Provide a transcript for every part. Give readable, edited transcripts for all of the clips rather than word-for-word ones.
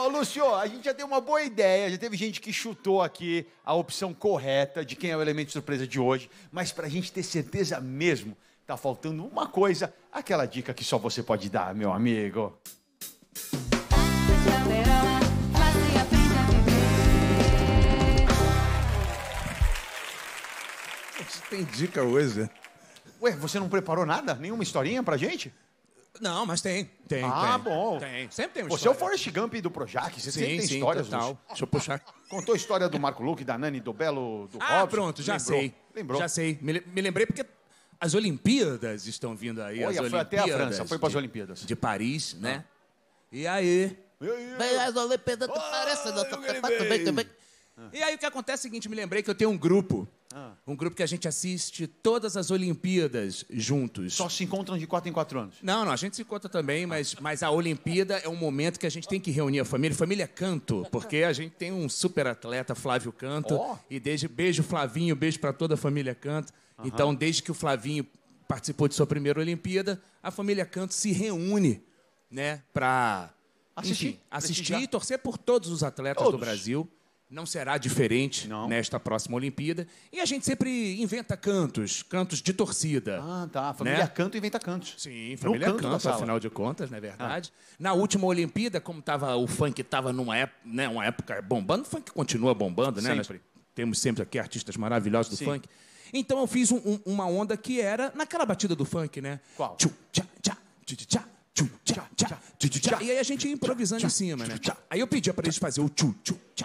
Lúcio, a gente já deu uma boa ideia, já teve gente que chutou aqui a opção correta de quem é o elemento surpresa de hoje, mas pra gente ter certeza mesmo, tá faltando uma coisa, aquela dica que só você pode dar, meu amigo. Você tem dica hoje? Ué, você não preparou nada? Nenhuma historinha pra gente? Não, mas tem. Bom. Tem. Sempre tem uma Você é o história. Forrest Gump do Projac, você sempre tem Sim, histórias. total. Lúcio. Deixa eu puxar. Contou a história do Marco Luque, da Nani, do Belo, do Ah, Robson? pronto, já Lembrou? sei. Lembrou. Já sei. Me lembrei porque as Olimpíadas estão vindo aí. Olha, as foi até a Olimpíadas França, foi para as Olimpíadas. de Paris, né? E aí? Vem as Olimpíadas, tu parece, não, também. E aí o que acontece é o seguinte, me lembrei que eu tenho um grupo. Um grupo que a gente assiste todas as Olimpíadas juntos. Só se encontram de 4 em 4 anos. Não, a gente se encontra também, mas a Olimpíada é um momento que a gente tem que reunir a família Canto, porque a gente tem um super atleta, Flávio Canto, e beijo Flavinho, beijo para toda a família Canto. Então, desde que o Flavinho participou de sua primeira Olimpíada, a família Canto se reúne, né, para assistir e torcer por todos os atletas do Brasil. Não será diferente nesta próxima Olimpíada. E a gente sempre inventa cantos de torcida. Ah, tá. A família Canto inventa cantos. Sim, família Canto, afinal de contas, não é verdade? Na última Olimpíada, como o funk estava numa época bombando, o funk continua bombando, né? Sempre. Temos sempre aqui artistas maravilhosos do funk. Então eu fiz uma onda que era naquela batida do funk, né? Qual? Tchum, tchá, tchá, tchá, tchá, tchum, tchá, tchá, tchá, tchá. E aí a gente ia improvisando em cima, né? Aí eu pedia para eles fazerem o tchum, tchum, tchá.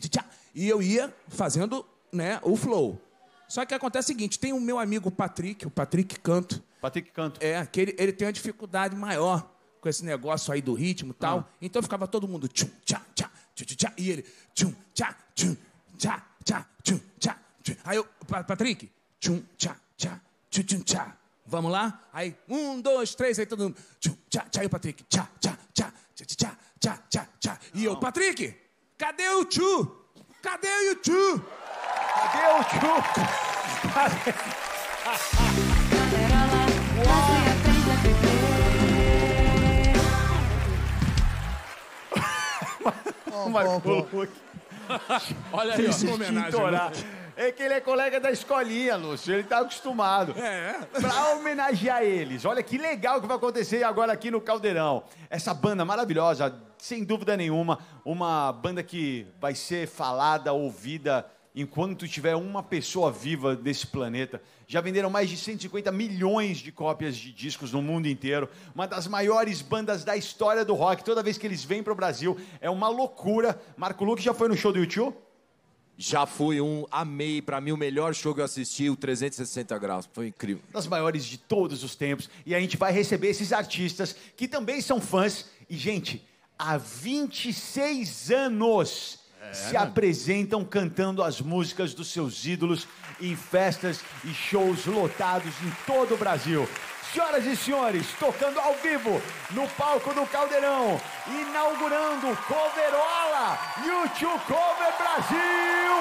E eu ia fazendo, né, o flow. Só que acontece o seguinte, tem o meu amigo o Patrick Canto. Patrick Canto. Que ele tem uma dificuldade maior com esse negócio aí do ritmo e tal. Então ficava todo mundo tchum, tchá, tchá, tchum, tchá, e ele tchum, tchá, tchum, tchá, tchá, tchum, tchá, tchum. Aí eu, Patrick, tchum, tchá, tchá, tchum, tchum, tchá. Vamos lá? Aí, 1, 2, 3, aí todo mundo tchum, tchá, tchá, e o Patrick, tchá, tchá, tchá, tchá, tchá, tchá, tchá, tchá. E eu, Patrick, cadê o tchu? Cadê o tchu? Cadê o tchu? Olha aí, ó, homenagem. É que ele é colega da escolinha, Lúcio. Ele tá acostumado. Pra homenagear eles. Olha que legal que vai acontecer agora aqui no Caldeirão. Essa banda maravilhosa, sem dúvida nenhuma. Uma banda que vai ser falada, ouvida, enquanto tiver uma pessoa viva desse planeta. Já venderam mais de 150 milhões de cópias de discos no mundo inteiro. Uma das maiores bandas da história do rock. Toda vez que eles vêm pro Brasil, é uma loucura. Marco Luque já foi no show do U2? Já fui amei. Pra mim, o melhor show que eu assisti, o 360 graus. Foi incrível. Das maiores de todos os tempos. E a gente vai receber esses artistas que também são fãs. E, gente, há 26 anos se apresentam cantando as músicas dos seus ídolos em festas e shows lotados em todo o Brasil. Senhoras e senhores, tocando ao vivo no palco do Caldeirão, inaugurando Coverola, U2 Cover Brasil!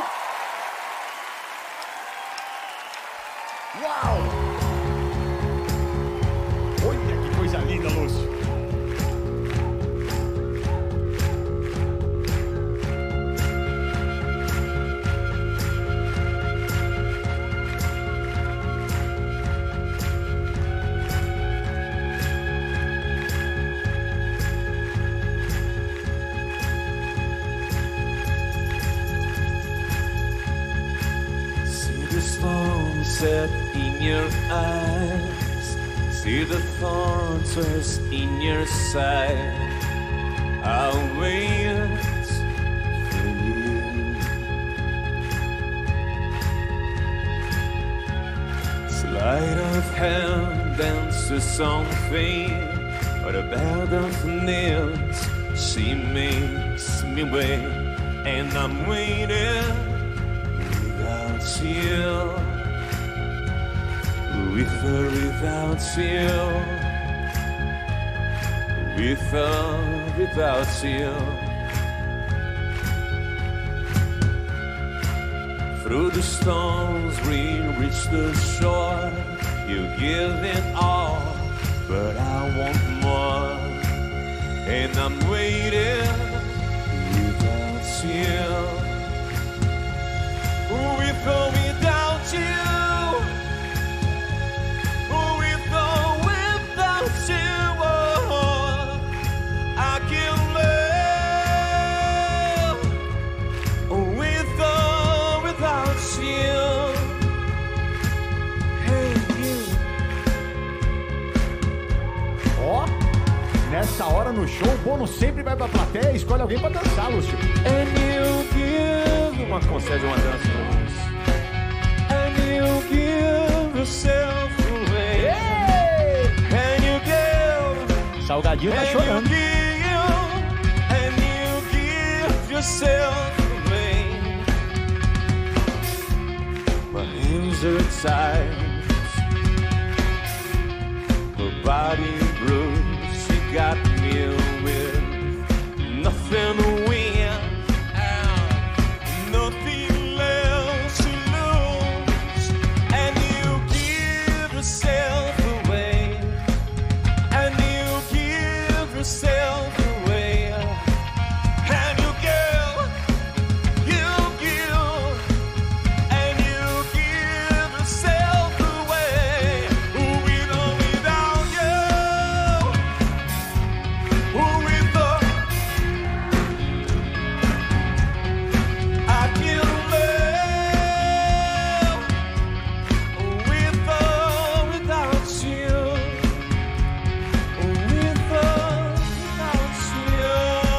Uau! Olha que coisa linda, Lúcio! Set in your eyes, see the thorns twist in your side. I'll wait for you. Sleight of hand dances something, but a bag of nails. She makes me wait, and I'm waiting without you. With or without you, with or without you. Through the storms we reach the shore. You give it all, but I want more. And I'm waiting Bono sempre vai pra plateia e escolhe alguém pra dançar, Lúcio. And you give... Uma concede uma dança pra nós. And you give yourself away. And you give... Salgadinho tá chorando. And you give yourself away. My hands are tired. Her body bruised. She got me with nothing to win, nothing left to lose. And you give yourself away. And you give yourself away. And you give, and you give yourself away. With or without you, with or I can live. With or without you, with or without you.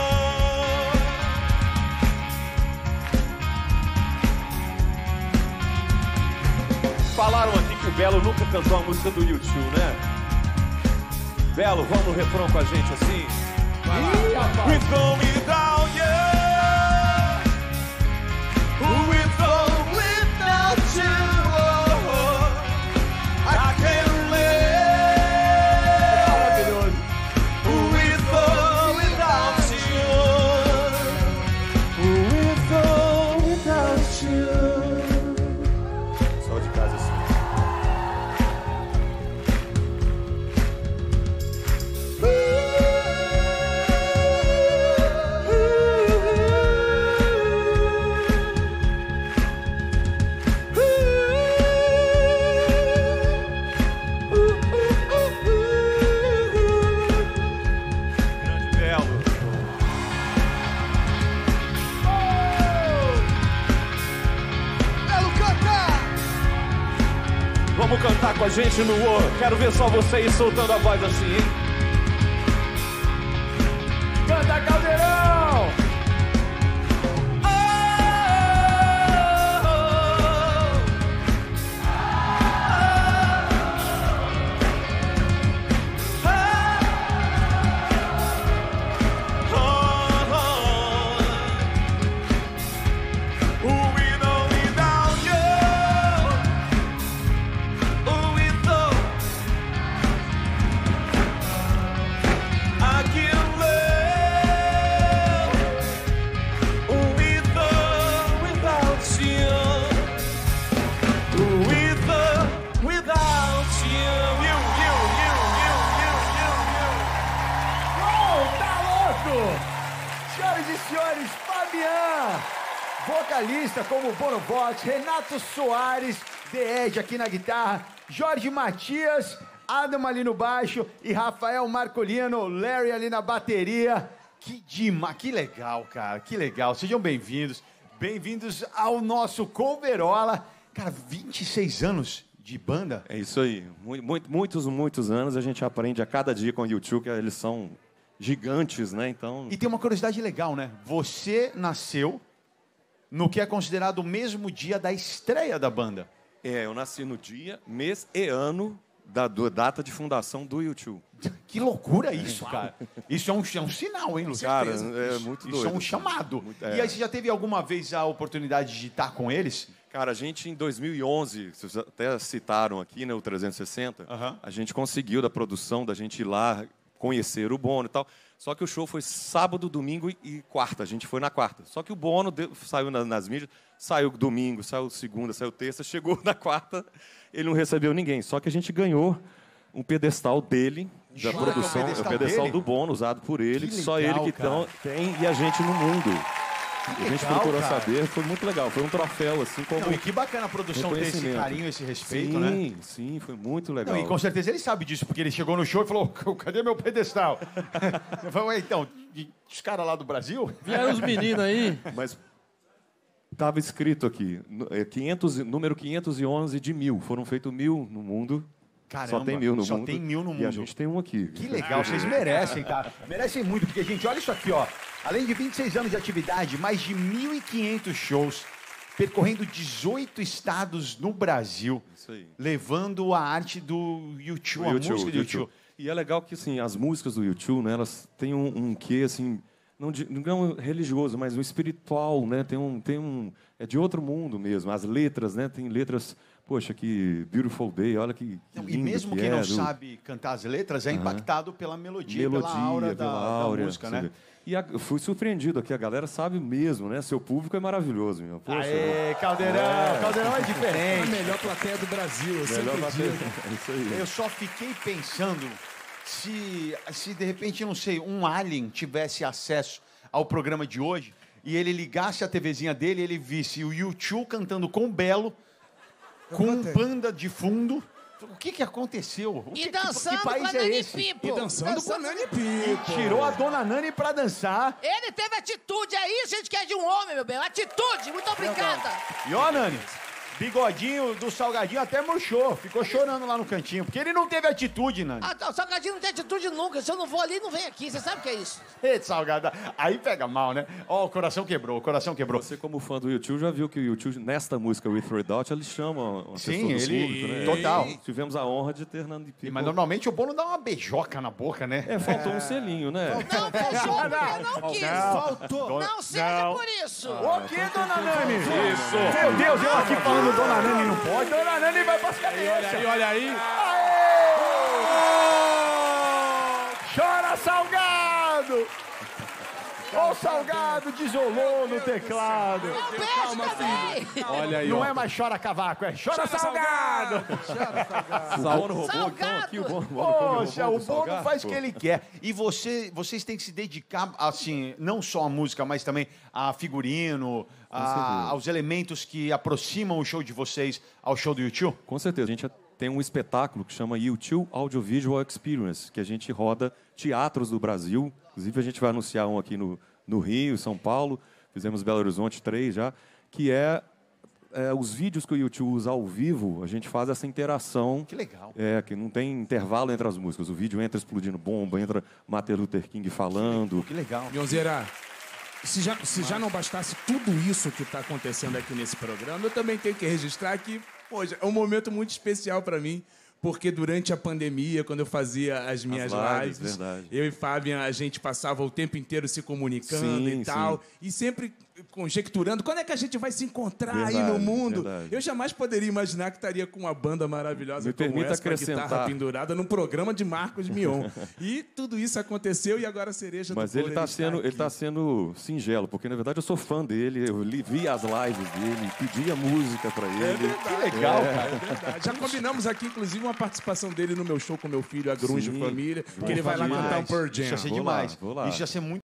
Falaram aqui que o Belo nunca cantou a música do YouTube, né? Belo, vamos no refrão com a gente assim? With or without you, with or without you, I can't live. With or without you, with or without you. Só de casa assim. Grande Belo. Belo canta! Vamos cantar com a gente no War. Quero ver só vocês soltando a voz assim, hein? Canta, Caldeirão! With or without you, with or I can live. With or without you, with or without you, you. Tá louco! Senhoras e senhores, Fabian, vocalista como Bonobot, Renato Soares, The Edge aqui na guitarra, Jorge Matias, Adam ali no baixo e Rafael Marcolino, Larry ali na bateria. Que legal, cara, que legal. Sejam bem-vindos, bem-vindos ao nosso Coverola. Cara, 26 anos de banda. É isso aí. Muitos anos a gente aprende a cada dia com o YouTube que eles são gigantes, né? Então, E tem uma curiosidade legal, né? Você nasceu no que é considerado o mesmo dia da estreia da banda. eu nasci no dia, mês e ano da data de fundação do YouTube. Que loucura isso, cara. Isso é um sinal, hein, Lucas? Cara, é muito doido. Isso é um chamado. é. E aí, você já teve alguma vez a oportunidade de estar com eles? Cara, a gente em 2011, vocês até citaram aqui, né, o 360, a gente conseguiu da produção, da gente ir lá conhecer o Bono e tal. Só que o show foi sábado, domingo e quarta. A gente foi na quarta. Só que o Bono saiu nas mídias, saiu domingo, saiu segunda, saiu terça, chegou na quarta, ele não recebeu ninguém. Só que a gente ganhou um pedestal dele, da produção, o pedestal do Bono, usado por ele, que só ele que tem e a gente no mundo. A gente procurou saber, foi muito legal. Foi um troféu, assim, como... Não, e que bacana a produção ter esse carinho, esse respeito, né? Sim, foi muito legal. Não, e com certeza ele sabe disso, porque ele chegou no show e falou, cadê meu pedestal? Eu falei, então, os caras lá do Brasil? Vieram os meninos aí. Mas estava escrito aqui, número 511 de 1000. Foram feitos 1000 no mundo. Caramba, só tem 1000 no só mundo. tem 1000 no E a mundo. gente tem um aqui. Que legal, vocês merecem, cara. Merecem muito, porque, gente, olha isso aqui, ó. Além de 26 anos de atividade, mais de 1.500 shows, percorrendo 18 estados no Brasil, Isso aí. levando a arte do YouTube, a música do YouTube. E é legal que, assim, as músicas do YouTube, né, elas têm um quê, assim, não religioso, mas um espiritual, né? É de outro mundo mesmo. As letras, né? Tem letras, poxa, que Beautiful Day, olha que lindo E mesmo que quem é, não sabe cantar as letras é impactado pela melodia, pela aura da música, né? E eu fui surpreendido aqui, a galera sabe mesmo, né? Seu público é maravilhoso, meu. Poxa, Aê, Caldeirão! Caldeirão é A diferente. melhor plateia do Brasil, eu melhor sempre bater. digo. É isso aí. Eu só fiquei pensando se de repente, não sei, um alien tivesse acesso ao programa de hoje e ele ligasse a TVzinha dele e ele visse o YouTube cantando com o Belo, com banda de fundo. O que aconteceu? E dançando que com a país é Nani esse? Pipo. E dançando com a Nani Pipo. Tirou a dona Nani pra dançar. Ele teve atitude, é isso, gente, que é de um homem, meu bem. Atitude, muito obrigada. E ó, Nani, bigodinho do Salgadinho até murchou. Ficou chorando lá no cantinho, porque ele não teve atitude, Nani. Ah, o Salgadinho não tem atitude nunca. Se eu não vou ali, não vem aqui. Você sabe o que é isso? Eita, Salgada. Aí pega mal, né? Ó, o coração quebrou, o coração quebrou. Você, como fã do YouTube, já viu que o YouTube, nesta música With Red Out, ele chama uma Sim, pessoa do ele- público, né? total. E tivemos a honra de ter Nani Pipo. Mas normalmente o Bono dá uma beijoca na boca, né? Faltou um selinho, né? Não, fechou porque não quis. Faltou. Não seja por isso. O que, dona Nani? Isso. Meu Deus, eu aqui falando Dona Nani não pode. Dona Nani vai pras cabeças. Olha aí. Chora, Salgado! Ó o Salgado desolou no teclado. Um beijo também. Olha aí, Não é mais chora cavaco, é chora, Salgado! O Bono roubou, então, Salgado. aqui o Bono. Poxa, o Bono Salgado, faz o pô. que ele quer. E vocês têm que se dedicar, assim, não só à música, mas também a figurino, aos elementos que aproximam o show de vocês ao show do YouTube. Com certeza, a gente tem um espetáculo que chama YouTube Audiovisual Experience, que a gente roda teatros do Brasil. Inclusive, a gente vai anunciar um aqui no Rio, São Paulo. Fizemos Belo Horizonte 3 já, que é os vídeos que o YouTube usa ao vivo, a gente faz essa interação. Que legal. Que não tem intervalo entre as músicas. O vídeo entra explodindo bomba, entra Martin Luther King falando. Que legal. Mionzeira, se já não bastasse tudo isso que está acontecendo aqui nesse programa, eu também tenho que registrar que, poxa, é um momento muito especial para mim, porque durante a pandemia, quando eu fazia as minhas lives, verdade. eu e Fábio, a gente passava o tempo inteiro se comunicando Sim, e tal, sim. e sempre conjecturando quando é que a gente vai se encontrar aí Verdade, no mundo. verdade. Eu jamais poderia imaginar que estaria com uma banda maravilhosa Me como permita essa, com a guitarra acrescentar. pendurada num programa de Marcos Mion. E tudo isso aconteceu e agora a cereja Mas do ele bolo, está aqui. sendo singelo, porque na verdade eu sou fã dele, eu vi as lives dele, pedia música para ele. Que legal, cara. É verdade. Já combinamos aqui, inclusive, uma participação dele no meu show com meu filho, a Grunge Sim. Família, que ele vai lá cantar um Pearl Jam. Isso ia ser Vou demais. lá, vou lá. Isso ia ser muito